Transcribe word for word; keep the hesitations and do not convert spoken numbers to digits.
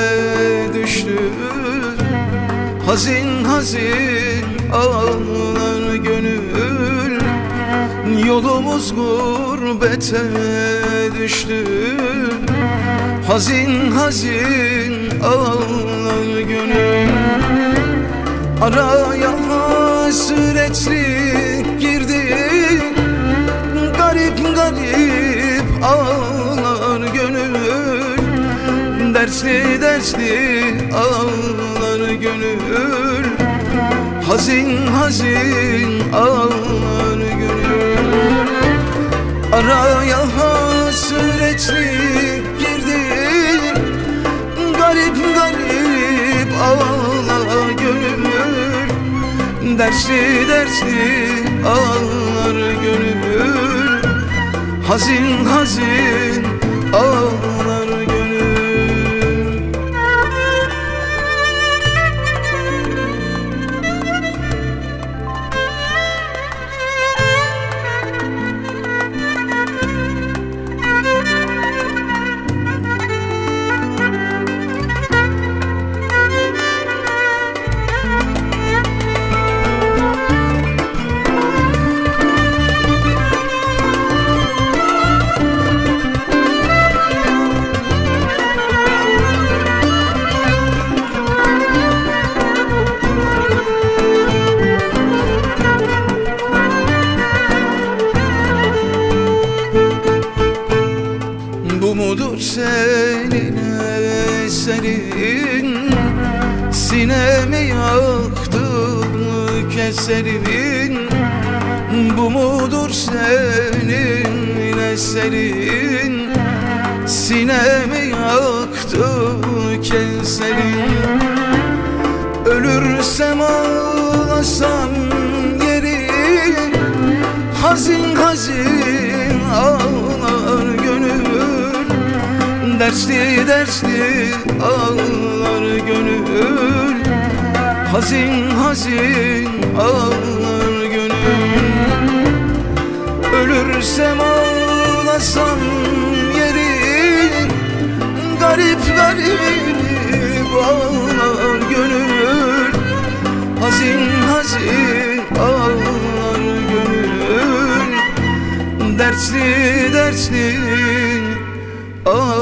düştü. Hazin hazin ağlar gönül, yolumuz gurbete düştü. Hazin hazin ağlar gönül, araya hasretlik girdi. Garip garip ağlar gönül, dersli dersli ağlar gönül. Hazin hazin ağlar gönül, araya hasretlik girdi. Garip garip ağlar gönül, dersli dersli ağlar gönül. Hazin hazin ağlar gönül. Bu mudur senin eserin, sinemi yaktı keserin. Bu mudur senin eserin, sinemi yaktı keserin. Ölürsem ağlasam yerin, hazin hazin ağlar gönül. Dersli dersli ağlar gönül. Hazin hazin ağlar gönül. Ölürsem ağlasam yerin, garip garip ağlar gönül. Hazin hazin ağlar gönül. Dersli dersli ağlar